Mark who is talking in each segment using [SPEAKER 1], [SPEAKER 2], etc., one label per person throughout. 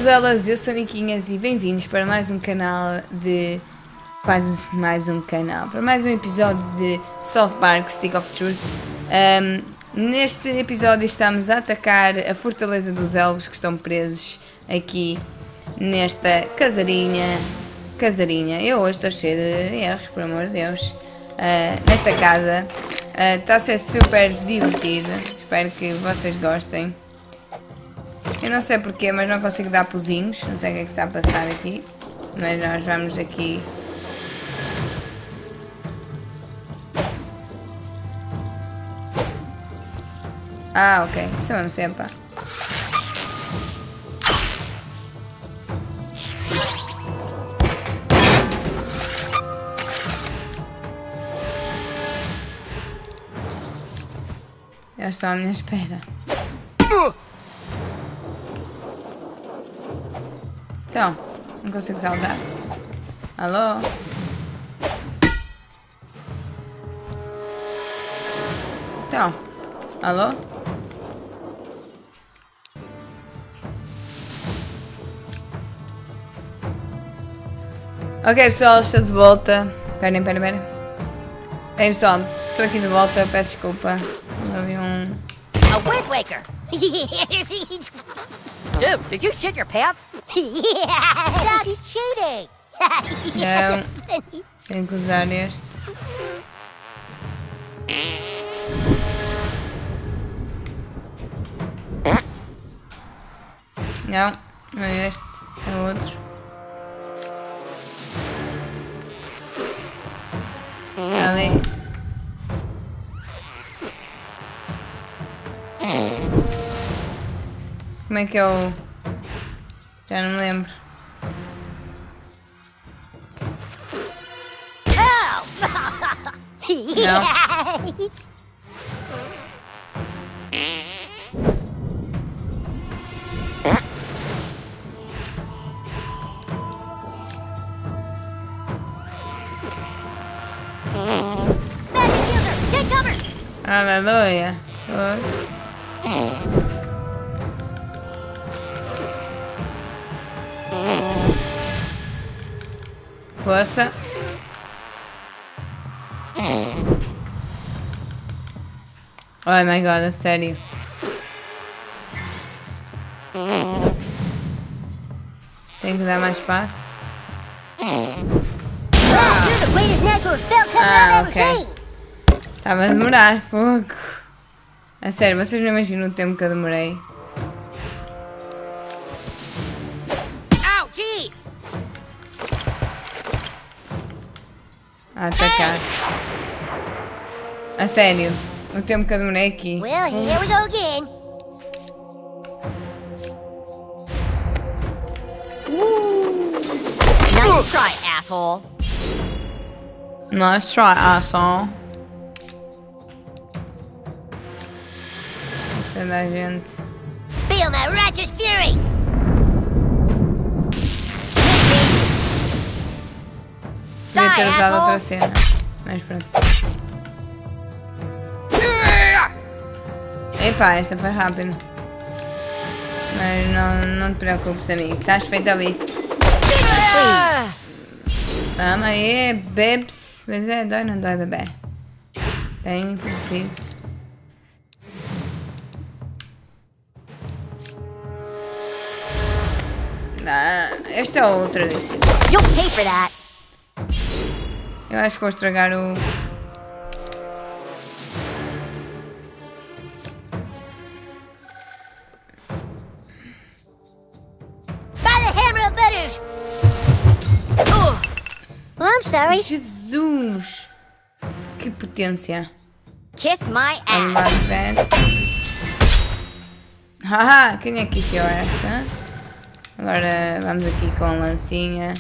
[SPEAKER 1] elas, eu sou Niquinhas e bem-vindos para mais um canal de... para mais um episódio de South Park Stick of Truth. Neste episódio estamos a atacar a fortaleza dos elves que estão presos aqui nesta casarinha. Eu hoje estou cheia de erros, por amor de Deus. Nesta casa. Está a ser super divertido. Espero que vocês gostem. Eu não sei porquê, mas não consigo dar puzinhos. Não sei o que é que está a passar aqui. Mas nós vamos aqui. Ah, ok. Isso é mesmo sempre. Eles estão à minha espera. Então, não consigo saltar. Alô? Então, alô? Ok, pessoal, estou de volta. Esperem. Ei, pessoal, estou aqui de volta, peço desculpa. Ali
[SPEAKER 2] A wind waker! Dude, did you shit your pants? Yeah, that's cheating!
[SPEAKER 1] Não, tenho que usar este. Não, não é este, é outro. Ali. Como é que é o... Já não me lembro. Não. Aleluia. Força. Oh my god, é sério. Tem que dar mais espaço. Ah, ok. Estava a demorar, fogo. A sério, vocês não imaginam o tempo que eu demorei. A atacar. A sério, o tempo que eu demorei aqui.
[SPEAKER 2] Well, here we go again. Nice try, asshole.
[SPEAKER 1] Nice try, asshole. Toda a gente.
[SPEAKER 2] Feel my righteous fury.
[SPEAKER 1] Devia ter usado outra cena. Mas pronto. Epá, esta foi rápida. Mas não te preocupes, amigo. Estás feito ao bife. Toma aí, bebes. Mas é, dói ou não dói, bebê? Tem enfurecido. Este é outro desse.
[SPEAKER 2] You'll pay for that.
[SPEAKER 1] Eu acho que vou estragar o...
[SPEAKER 2] By the hammer of Betters. Well, I'm sorry.
[SPEAKER 1] Jesus! Que potência!
[SPEAKER 2] Kiss my ass.
[SPEAKER 1] Haha, quem é que enfiou essa? Agora vamos aqui com a lancinha.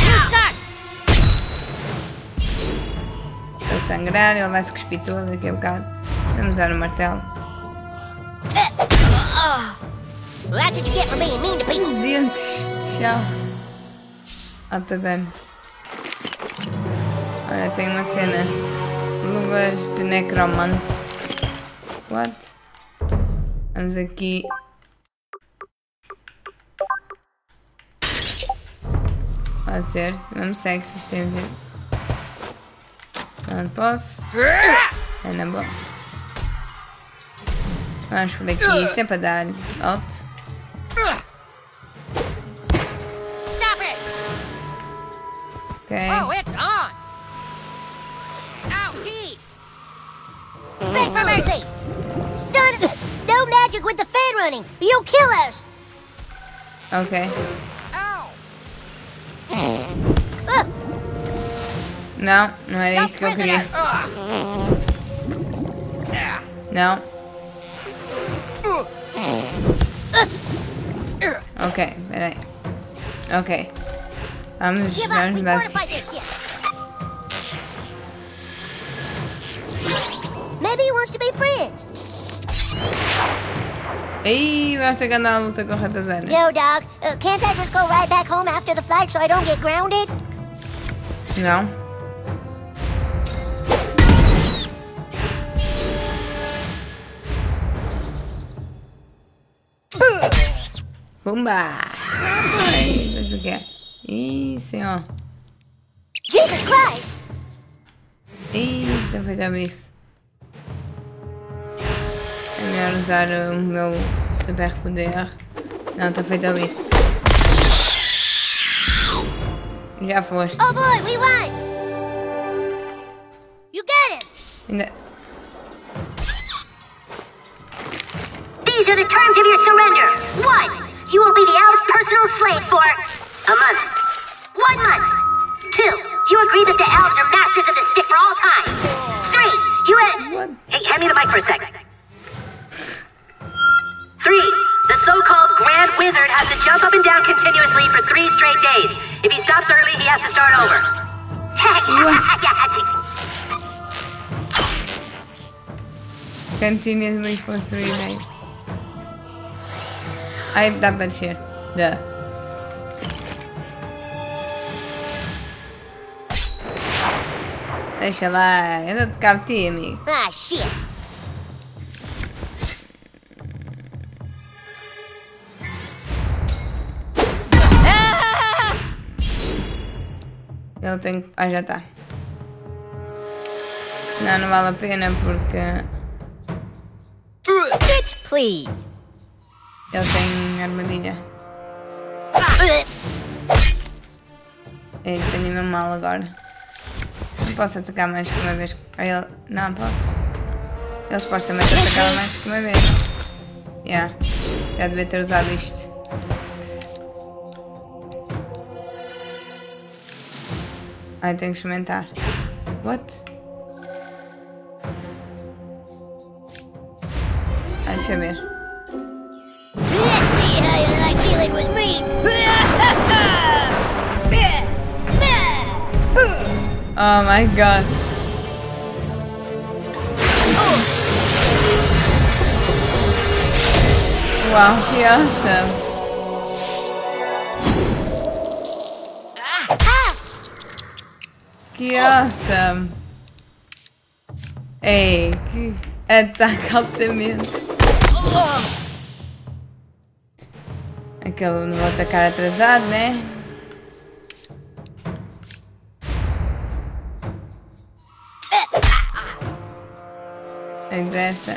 [SPEAKER 1] Para sangrar, ele vai se cuspir todo daqui a bocado. Vamos usar o martelo.
[SPEAKER 2] That's what you get for being mean to people.
[SPEAKER 1] 200! Tchau! Alta dano. Olha, tem uma cena. Luvas de necromante. What? Vamos aqui. Pode ser, mesmo sexy tem a ver. Não posso. É na boa. Vamos por aqui, sempre a dar alto. Okay.
[SPEAKER 2] Oh, it's on! Ow, jeez! Beg for mercy! Son of... No magic with the fan running! You'll kill us!
[SPEAKER 1] Ok.
[SPEAKER 2] Ow!
[SPEAKER 1] Não, não era isto que eu queria. Não. Ok, peraí. Ok. Vamos mudar de sítio.
[SPEAKER 2] Maybe he wants to be friends.
[SPEAKER 1] Ih, vamos ter que andar a luta com ratazanas.
[SPEAKER 2] Yo, dog. Can't I just go right back home after the flight so I don't get grounded?
[SPEAKER 1] Não. Pumba! Ai, mas o que é? Ih, senhor.
[SPEAKER 2] Jesus Christ!
[SPEAKER 1] Ih, estou feito a bife. É melhor usar o meu super poder. Não, estou feito a bife. Já foste.
[SPEAKER 2] Oh boy, we won! You got him!
[SPEAKER 1] Ainda...
[SPEAKER 2] These are the terms of your surrender. 1. You will be the elves' personal slave for a month. 1 month. 2. You agree that the elves are masters of the stick for all time. 3. You
[SPEAKER 1] What?
[SPEAKER 2] Hey, hand me the mic for a second. 3. The so-called Grand Wizard has to jump up and down continuously for 3 straight days. If he stops early, he has to start over.
[SPEAKER 1] Continuously for 3 days. Ai, dá para descer. Dá. Deixa lá, eu dou-te cabo de ti, amigo.
[SPEAKER 2] Ah, shit.
[SPEAKER 1] Ele tem... Ah, já está. Não, não vale a pena porque...
[SPEAKER 2] Bitch, please.
[SPEAKER 1] Ele tem armadilha. Ele tem mesmo mal agora. Não posso atacar mais que uma vez. Ele... Não posso. Ele supostamente atacava mais que uma vez. Yeah. Já devia ter usado isto. Ai, tenho que experimentar. What? Ai, deixa eu ver.
[SPEAKER 2] Let's see how you like dealing with me.
[SPEAKER 1] Oh my god. Wow, que awesome. Que awesome. Ei, que ataque altamente. Aquele não vou atacar atrasado, né? Não interessa.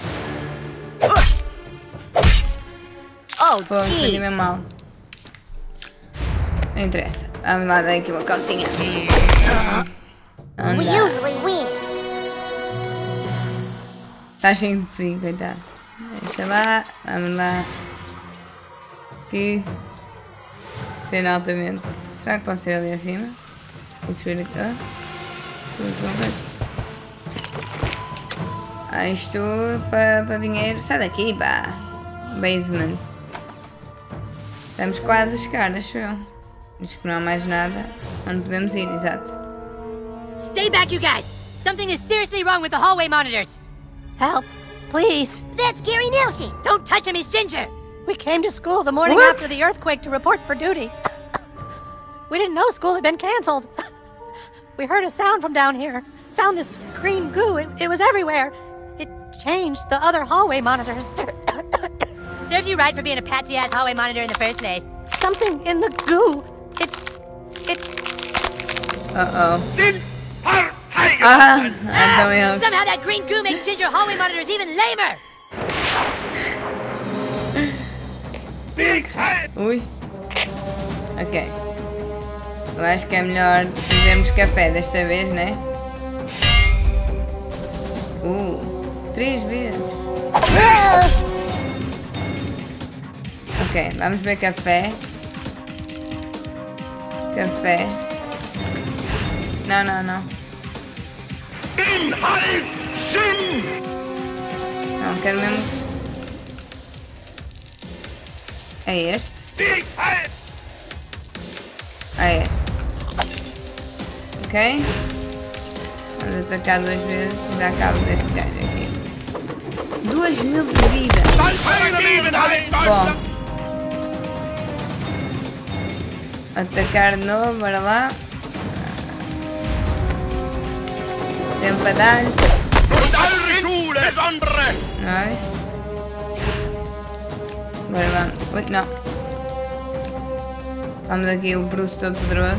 [SPEAKER 2] Oh,
[SPEAKER 1] Pô, foi mesmo mal. Não interessa. Vamos lá dar aqui uma calcinha.
[SPEAKER 2] We usually win.
[SPEAKER 1] Está cheio de frio, coitado. Deixa lá. Vamos lá. Aqui. Ser altamente. Será que posso ir ali acima? E subir aqui. Isto para dinheiro. Sai daqui, pá. Basement. Estamos quase a chegar, acho eu. Diz que não há mais nada. Onde podemos ir, exato.
[SPEAKER 3] Stay back, you guys! Something is seriously wrong with the hallway monitors!
[SPEAKER 4] Help, please.
[SPEAKER 2] That's Gary Nelson.
[SPEAKER 3] Don't touch him, he's ginger!
[SPEAKER 4] We came to school the morning
[SPEAKER 1] What?
[SPEAKER 4] after the earthquake to report for duty. We didn't know school had been canceled. We heard a sound from down here. Found this green goo. It was everywhere. It changed the other hallway monitors.
[SPEAKER 3] Serves you right for being a patsy-ass hallway monitor in the first place.
[SPEAKER 4] Something in the goo. It
[SPEAKER 1] Uh-oh. Ah, então eles.
[SPEAKER 3] Somehow that green goo makes ginger hallway monitors even lamer!
[SPEAKER 1] Ui. Ok. Eu acho que é melhor fazermos café desta vez, né? 3 vezes. Ok, vamos ver café. Café. Não, não, não. Não, quero mesmo. É este? É este. Ok. Vamos atacar 2 vezes e dar cabo deste gajo aqui. 2000 de vida. Bom. Atacar de novo, bora lá. Sempre a dar-lhe. Nice. Agora vamos. Ui, não. Vamos aqui, o Bruce todo poderoso.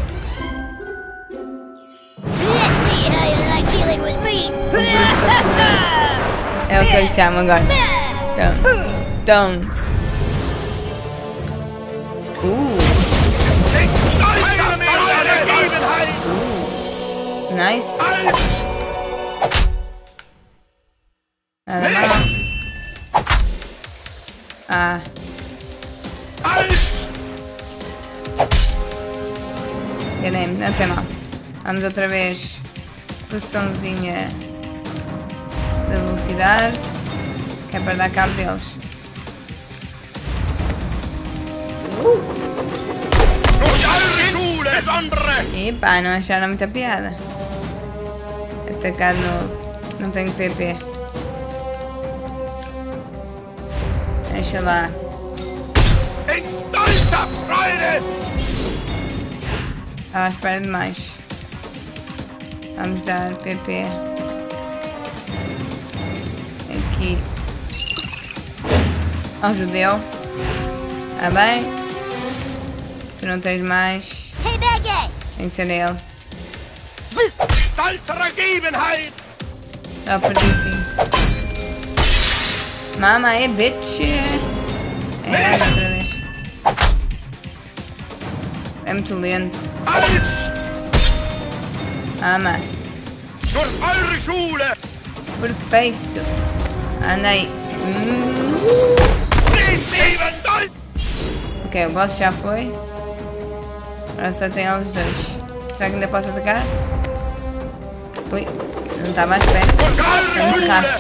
[SPEAKER 2] Let's see how you like dealing with me.
[SPEAKER 1] O Bruce todo poderoso. É o que eu lhe chamo agora. Então. Nice. Nada mal. Ah. Enganei-me, não tem mal. Vamos outra vez. Posiçãozinha da velocidade. Que é para dar cabo deles. Epá, não acharam muita piada. Atacar de novo. Não tenho PP. Deixa lá. Estava à espera demais. Vamos dar PP. Aqui. Ao judeu. Ah bem. Tu não tens mais.
[SPEAKER 2] Hey, bad guy!
[SPEAKER 1] Tem que ser ele. Já perdi sim. Mama é bitch. É nada outra vez. É muito lento. Mama. Perfeito. Anda aí. Ok, o boss já foi. Agora só tem eles dois. Será que ainda posso atacar? Ui, não estava à espera. É muito rápido.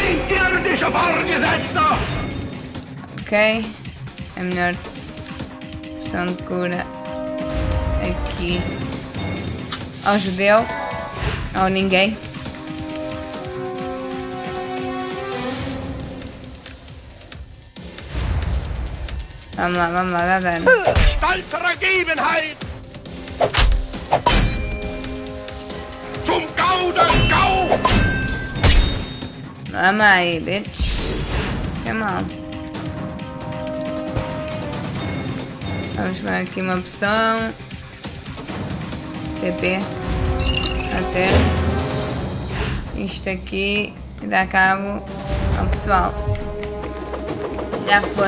[SPEAKER 1] Ok. É melhor. Poção de cura. Aqui. Ao judeu. Ao ninguém. Vamos lá, dá dano. Vamos aí, bitch. Que mal. Vamos pegar aqui uma opção. PP. Pode ser. Isto aqui. E dá cabo ao pessoal. Já foi.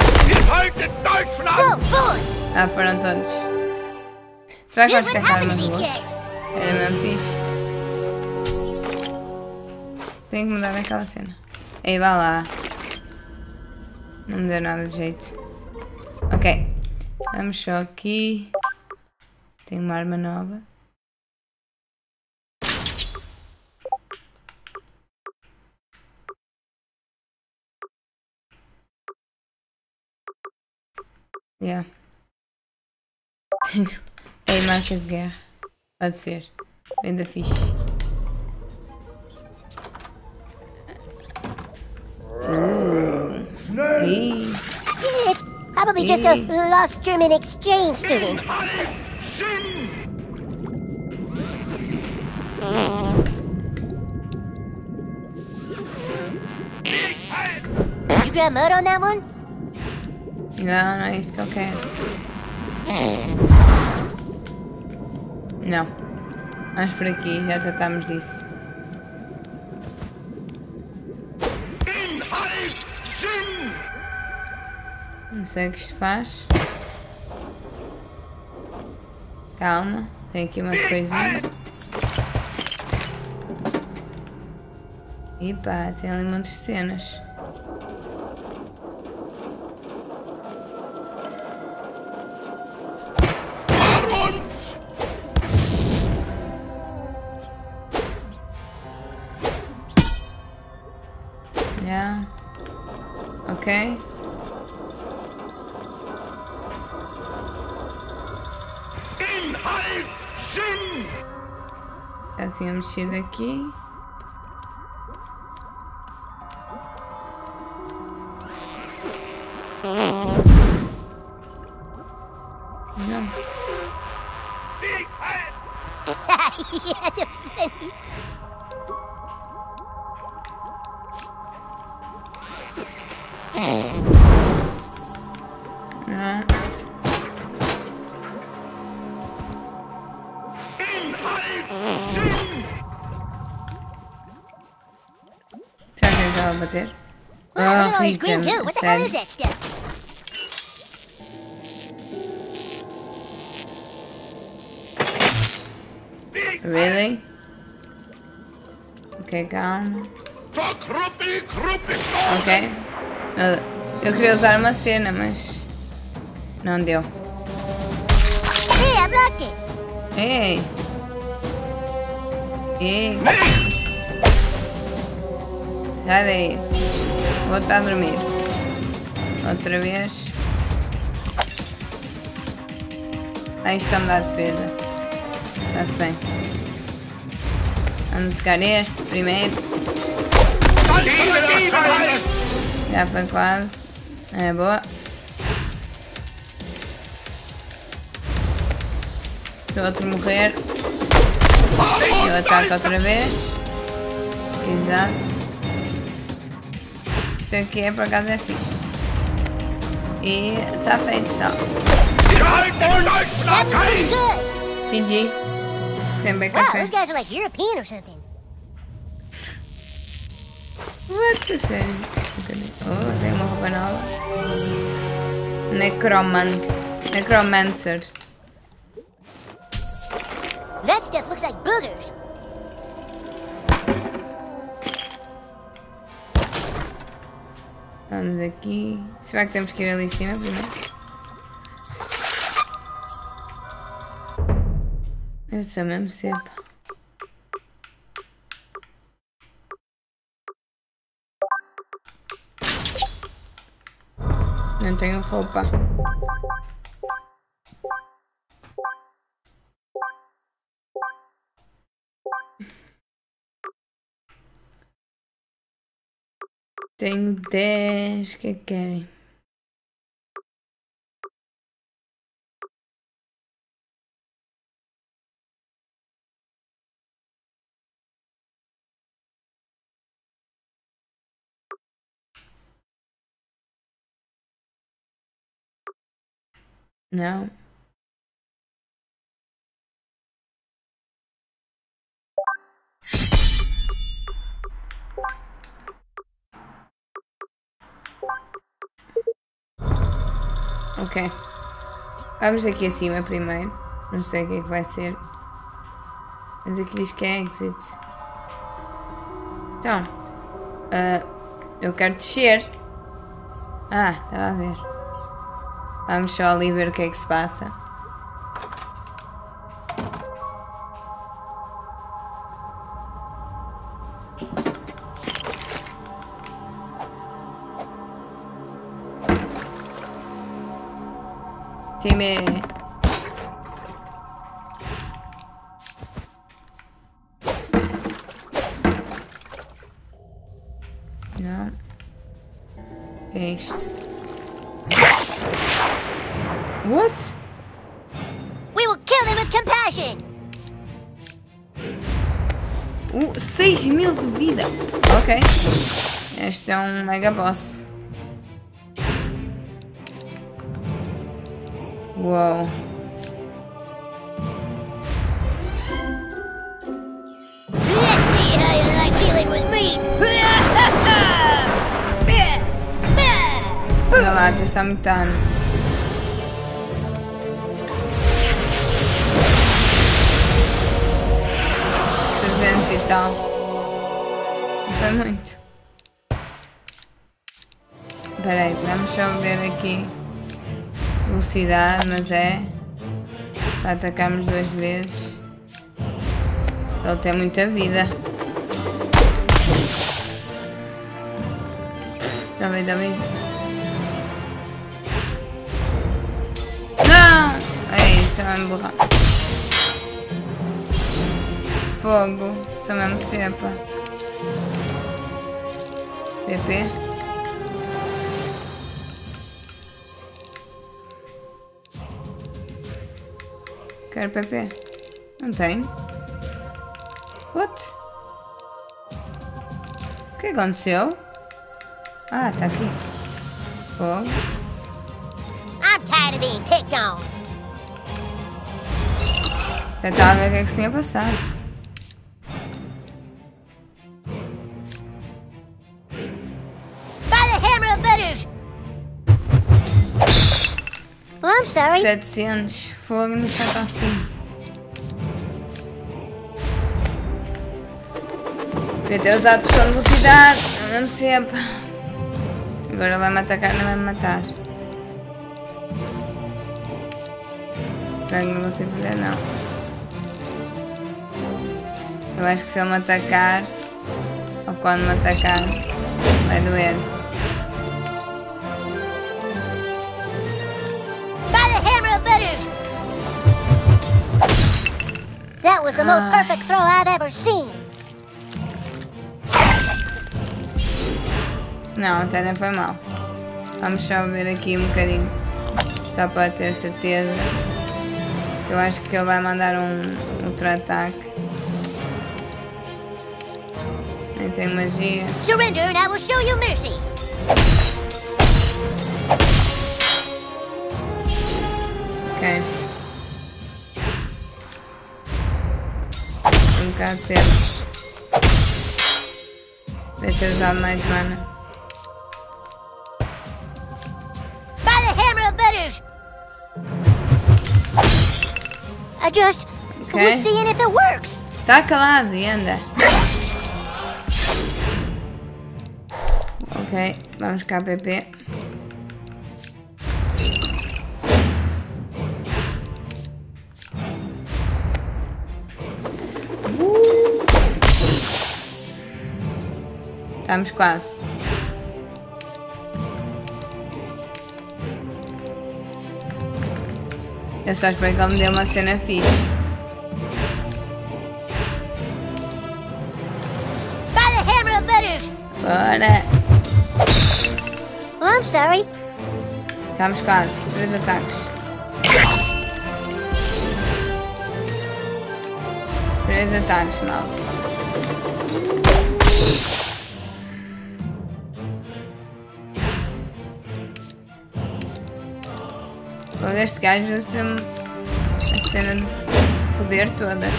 [SPEAKER 1] Já foram todos. Será que vais caçar uma rua? Era mesmo fixe. Tenho que mudar aquela cena. Ei, vá lá. Não me deu nada de jeito. Ok. Vamos só aqui. Tenho uma arma nova. Yeah. Tenho a marca de guerra. Pode ser. Ainda fixe.
[SPEAKER 2] It's probably just a lost German exchange student. You draw mud on that one?
[SPEAKER 1] Não, não é isto que eu quero. Não. Vamos por aqui, já tratámos disso. Não sei o que isto faz. Calma, tem aqui uma coisinha. E pá, tem ali muitas cenas. Já. Ok. Já tinha mexido aqui. Não.
[SPEAKER 2] Yeah, that's funny.
[SPEAKER 1] Não. Será que ele já vai bater?
[SPEAKER 2] Wow, look at all these
[SPEAKER 1] Rita,
[SPEAKER 2] green goo. What the hell
[SPEAKER 1] sério.
[SPEAKER 2] is that stuff?
[SPEAKER 1] Really? Ok, calma. Ok. Eu queria usar uma cena, mas não deu.
[SPEAKER 2] Hey, I blocked it.
[SPEAKER 1] Ei! Ei! Sai daí. Vou estar a dormir. Outra vez. Aí está-me a dar defesa. Está-se bem. Vamos tocar este primeiro. Já foi quase. É boa. Se o outro morrer, eu ataco outra vez. Exato. Isto aqui é por acaso é fixe. E está feito, pessoal.
[SPEAKER 2] That was pretty good.
[SPEAKER 1] GG. Sempre
[SPEAKER 2] Wow,
[SPEAKER 1] café.
[SPEAKER 2] those guys are like European or something.
[SPEAKER 1] What the sério? Oh, tem uma roupa nova. Necromancer.
[SPEAKER 2] That stuff looks like boogers.
[SPEAKER 1] Vamos aqui. Será que temos que ir ali em cima primeiro? Eu sou mesmo cedo. Não tenho roupa. Tenho 10. O que é que querem? Não. Ok. Vamos aqui acima primeiro. Não sei o que é que vai ser. Mas aqui diz que é exit. Então. Eu quero descer. Ah, estava a ver. Vamos só ali ver o que é que se passa. Time. Não. É isto. What?
[SPEAKER 2] We will kill them with compassion.
[SPEAKER 1] 6.000 de vida. Ok. Este é um mega boss. Uou.
[SPEAKER 3] scream!
[SPEAKER 1] Olha lá, está muito tarde. E tal. Não foi muito. Espera aí, vamos só ver aqui. Velocidade, mas é para atacarmos 2 vezes. Ele tem muita vida. Está bem. Não! É isso, vai me borrar. Fogo, sou mesmo cepa. PP. Quero PP. Não tem. What? O que aconteceu? Ah, tá aqui. Fogo.
[SPEAKER 2] I'm tired of being picked on.
[SPEAKER 1] Tentava ver o que é que se tinha passado.
[SPEAKER 2] I'm sorry.
[SPEAKER 1] 700. Fogo não está tão assim. Devia ter usado a poção de velocidade. Não mesmo sempre. Agora vai me atacar, não vai me matar. Será que não consigo fazer? Não. Eu acho que se ele me atacar, ou quando me atacar, vai doer.
[SPEAKER 2] That was the most perfect throw I've ever seen.
[SPEAKER 1] Não, até não foi mal. Vamos só ver aqui um bocadinho. Só para ter certeza. Eu acho que ele vai mandar um outro ataque. Nem tem magia.
[SPEAKER 2] Surrender and I will show you mercy.
[SPEAKER 1] Ok. Um bocado cedo. Deve ter usado mais mana.
[SPEAKER 2] By the hammer of Vetters! I just was seeing if it works.
[SPEAKER 1] Tá calado e anda. Ok, vamos cá, PP. Estamos quase. Eu só espero que ele me dê uma cena fixe.
[SPEAKER 2] By the hammer of Vetters!
[SPEAKER 1] Bora!
[SPEAKER 2] Oh, I'm sorry.
[SPEAKER 1] Estamos quase. 3 ataques. 3 ataques, mal. Este gajo tem a cena de poder todas.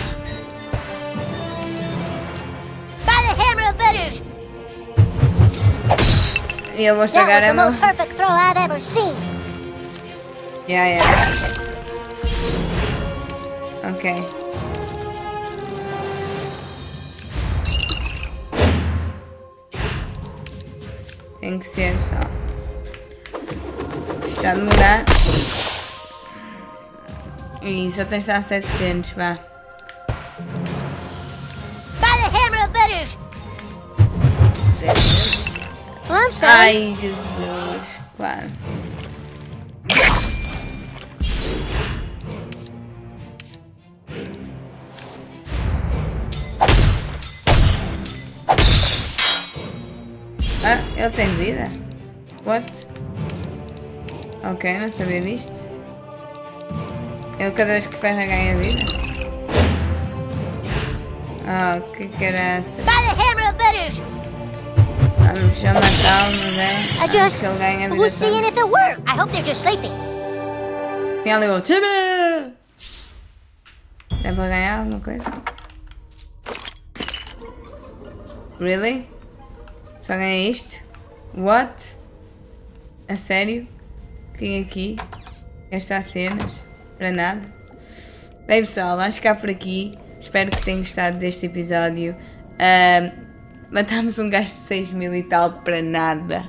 [SPEAKER 2] By the hammer of Vetters!
[SPEAKER 1] E eu vou estragar a
[SPEAKER 2] That was the
[SPEAKER 1] mão.
[SPEAKER 2] most perfect throw I've ever seen.
[SPEAKER 1] Yeah. Ok. Tem que ser só. Está a demorar. E só tens de estar a 700, vá.
[SPEAKER 2] By the hammer of Vetters!
[SPEAKER 1] 700.
[SPEAKER 2] Oh, I'm sorry.
[SPEAKER 1] Ai, Jesus. Quase. Ah, ele tem vida? What? Ok, não sabia disto. Ele cada vez que ferra ganha vida? Oh, que caraça.
[SPEAKER 2] By the hammer of Vetters!
[SPEAKER 1] Vamos já matá-lo, mas é?
[SPEAKER 2] I
[SPEAKER 1] Acho
[SPEAKER 2] just
[SPEAKER 1] que ele ganha vida
[SPEAKER 2] was seeing
[SPEAKER 1] toda.
[SPEAKER 2] if it worked. I hope they're just sleeping.
[SPEAKER 1] Tem ali o time! É para ganhar alguma coisa? Really? Só ganhei isto? What? A sério? Quem aqui? Gastar cenas? Para nada? Bem pessoal, vamos ficar por aqui. Espero que tenham gostado deste episódio. Matámos um gajo de 6.000 e tal para nada.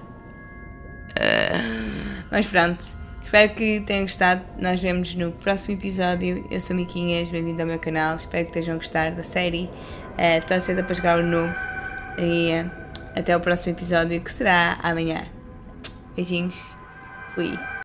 [SPEAKER 1] Mas pronto. Espero que tenham gostado. Nós vemos no próximo episódio. Eu sou Miquinhas, bem-vindo ao meu canal. Espero que estejam a gostar da série. Estou ansiosa para jogar o novo. E até o próximo episódio, que será amanhã. Beijinhos. Fui.